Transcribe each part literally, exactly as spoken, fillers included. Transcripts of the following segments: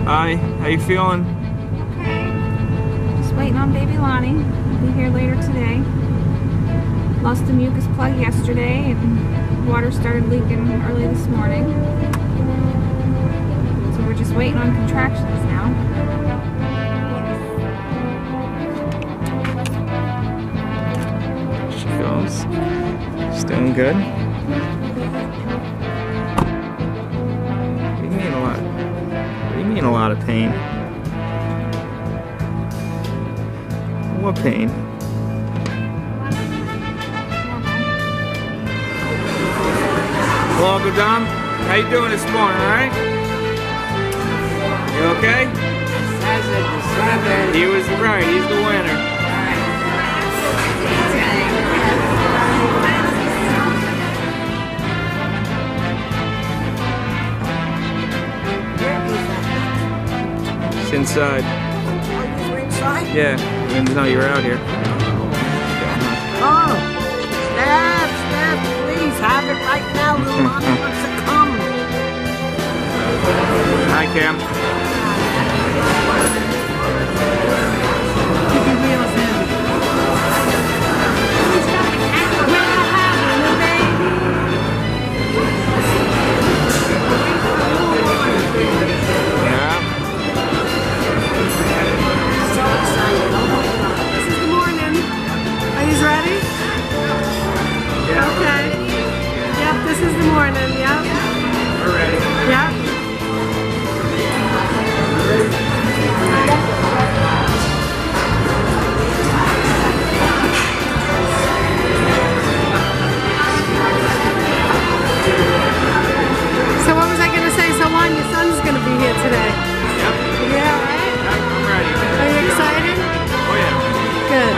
Hi, how you feeling? Okay. Just waiting on baby Lonnie. He'll be here later today. Lost the mucus plug yesterday and water started leaking early this morning. So we're just waiting on contractions now. She feels. She's doing good. What do you mean a lot? What do you mean a lot of pain? What pain? Hello, Uncle Dom. How you doing this morning, alright? You okay? He was right, he's the winner. It's inside. Oh, you were inside? Yeah, I didn't know you were out here. Oh, Steph, Steph, please have it right now. Little Lonnie wants to come. Hi, Cam. Keep your wheels in. Who's got the camera? We're not having a baby. Yeah. So excited. This is the morning. Are you ready? Yeah. Okay. Yep, this is the morning. Yep. We're ready. Yep. So what was I going to say? So Juan, your son's going to be here today. Yep. Yeah, right? I'm ready. Are you excited? Oh, yeah. Good.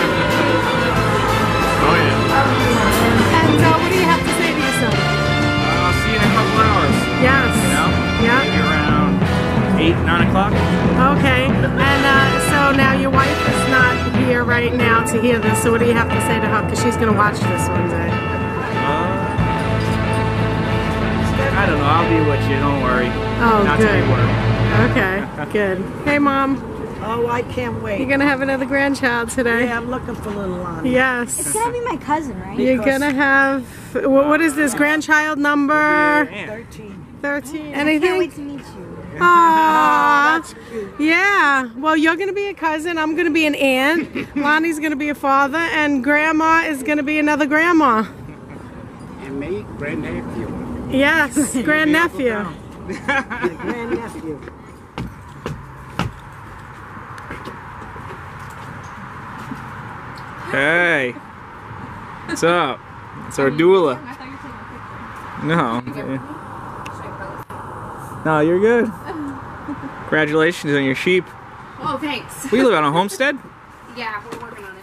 Oh, yeah. And uh, what do you have to say to your son? Uh, I'll see you in a couple hours. Yes. You know? Yeah. Maybe around eight, nine o'clock. Okay. And uh, so now your wife is not here right now to hear this. So what do you have to say to her? Because she's going to watch this one day. Uh, I don't know. I'll be with you. Don't worry. Oh, Not good. to be worried. Okay. Good. Hey, Mom. Oh, I can't wait. You're going to have another grandchild today? Yeah, I'm looking for little Lonnie. Yes. It's gonna be my cousin, right? You're going to have, what, what is this, grandchild number thirteen. thirteen? I can't Anything? wait to meet you. Aww. That's cute. Yeah. Well, you're going to be a cousin. I'm going to be an aunt. Lonnie's going to be a father. And Grandma is going to be another grandma. And me, grandnephew. Yes, grandnephew. Your grandnephew. Hey. What's up? It's our doula. No. No, you're good. Congratulations on your sheep. Oh, thanks. We live on a homestead? Yeah, we're working on it.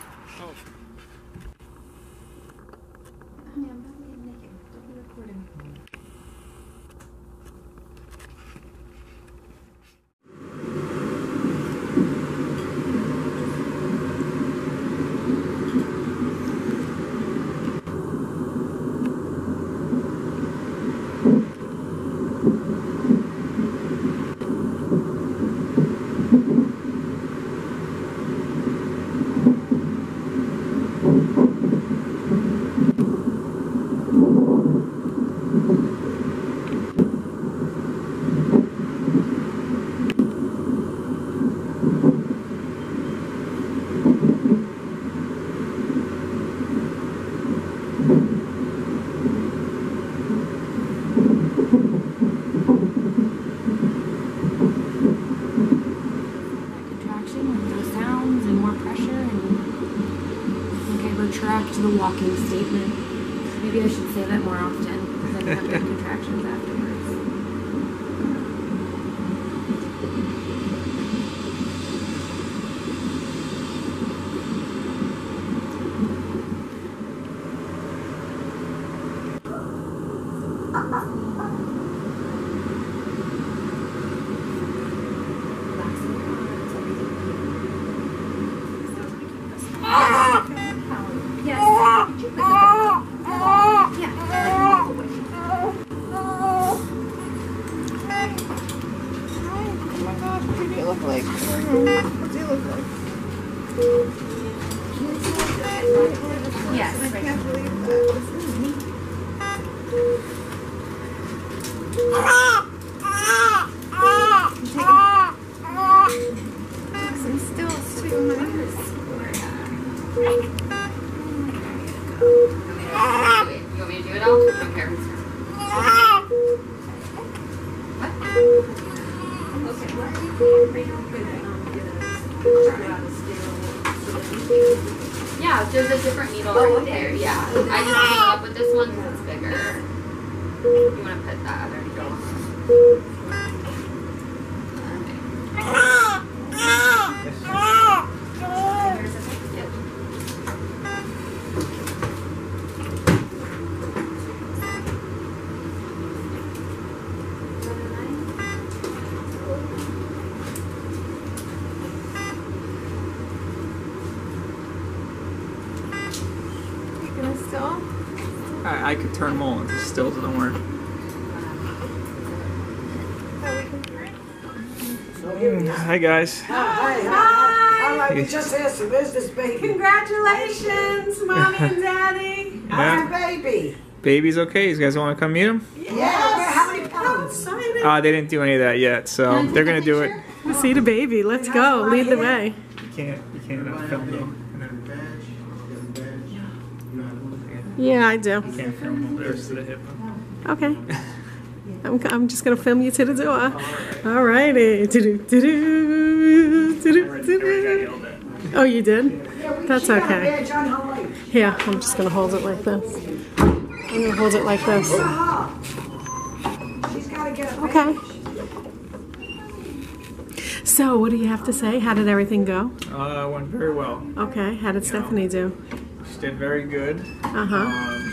To the walking statement. Maybe I should say that more often because I'm having contractions afterwards. like? I don't know. What does he look like? Yes. I can't believe that. Take some stills too, honey. You want me to do it all? Okay. Yeah, there's a different needle right there. Yeah, I just came up with this one because it's bigger. You want to put that other needle? Still? I, I could turn them all into stills, don't worry. Hi guys. Hi. Hi. All right, we just asked you, where's this baby? Congratulations, Mommy and Daddy. How's the baby? Baby's okay. You guys want to come meet him? Yeah. How many pounds? Uh, they didn't do any of that yet, so they're gonna do it. See the baby. Let's go. Lead the way. You can't, you can't uh, film them. Yeah, I do. You can't film them there to the hip. Okay. I'm, I'm just gonna film you to the door. Alrighty. Do-do, do-do, do-do, do-do. Oh, you did? That's okay. Here, I'm just gonna hold it like this. I'm gonna hold it like this. Okay. So, what do you have to say? How did everything go? Uh, went very well. Okay. How did Stephanie do? She did very good. Uh huh. Um,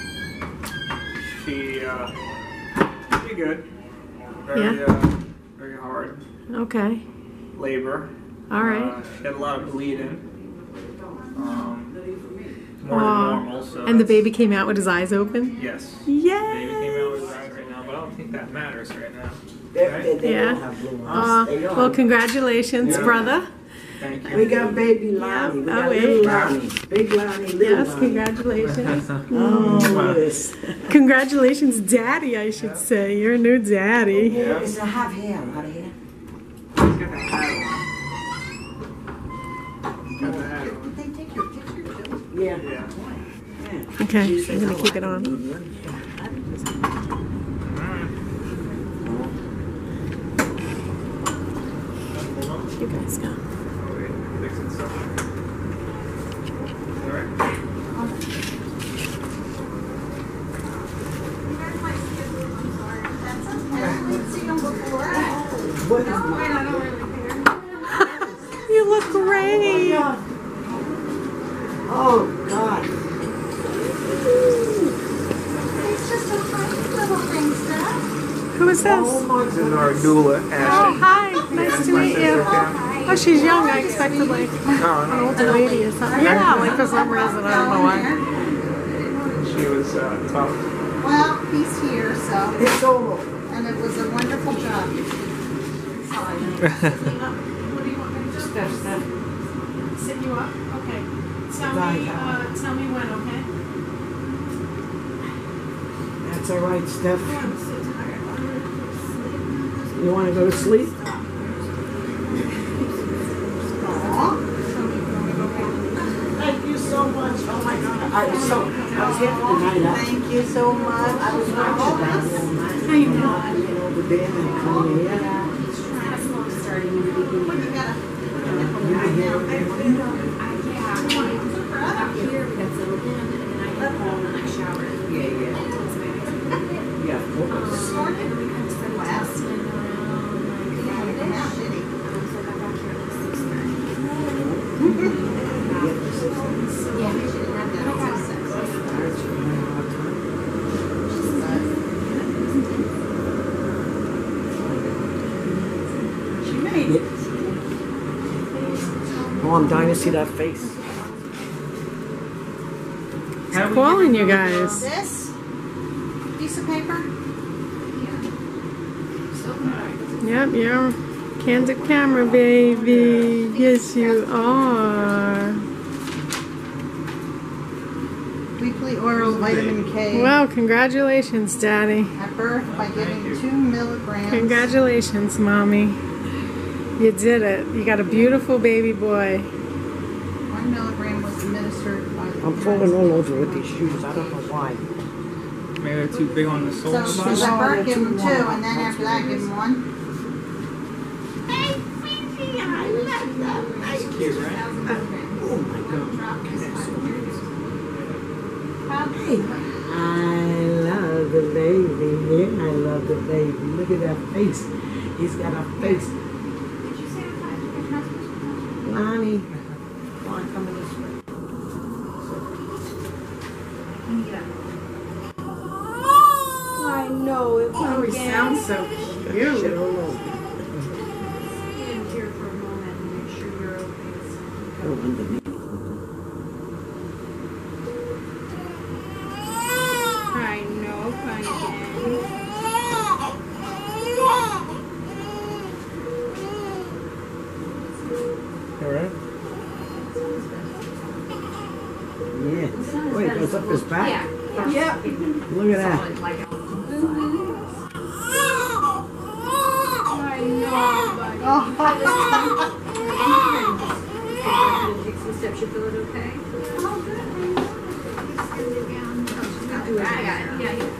she, uh, pretty good. Very, Yeah. uh, very hard. Okay. Labor. All right. Uh, she had a lot of bleeding. Um, more Aw. than normal. So And the that's- baby came out with his eyes open? Yes. The baby came Yay! out with his eyes right now, but I don't think that matters right now. They, Right? they, they Yeah. don't have blue Uh, eyes. They don't well, have- congratulations, Yeah. brother. Thank you. We got baby Lonnie. We Yeah. got Oh, little wait. Lonnie. Big Lonnie, little Yes, Lonnie. congratulations. Oh, yes. Congratulations, Daddy, I should say. You're a new daddy. Yeah. It's a half hair, a lot of hair. He's got the hat on. Got the hat on. They take your picture too. Yeah. Yeah. Yeah. Okay, She I'm says, gonna "Oh, keep I it on. don't need one." You guys go. Oh, wait. Fixing stuff. All right. What is You look great. Oh, God. Who is this? Oh, my This is our doula, Oh, Ashley. hi. Nice to My meet sister, you. Kim. Oh, she's young. I expected like Oh, an no. older lady or something. Yeah, like for some reason. I don't know why. She was uh, tough. Well, he's here, so, It's over. and it was a wonderful job. What do you want me to do? Steph, Steph. Sit you up? Okay. Tell Right, me, yeah. uh, tell me when, okay? That's all right, Steph. I'm so tired. I want to sleep. You want to go to sleep? Thank you so much. Oh my God. I was so, I was here for the night. Thank you so much. I was watching that all night. I know. You know, the band and coming here. What you got? Yeah, of course. She made it. Oh, I'm dying to see that face. Calling you guys. This piece of paper? Yep, you're Candid camera, baby. Yes, you are. Weekly oral vitamin K. Well, congratulations, Daddy. At birth by giving two milligrams. Congratulations, Mommy. You did it. You got a beautiful baby boy. One milligram was administered by the I'm falling all over with these shoes. I don't know why. Maybe they're too big on the So, soles. so at birth, give them two, and then after that, give them one. That's cute, right? Oh my God. I love the baby. Yeah, I love the baby. Look at that face. He's got a face. Lonnie. Come on, come in this way. I know it. Oh, he sounds so Shit cute. all over. Here for a moment and make sure you're okay. Go underneath. I know, Pumpkin. Alright. Yeah. Wait, it goes up his back? Yeah. Yeah. Look at that. I know, buddy. Oh, Take some steps. You feel it okay? Oh, good. I got it. Yeah, you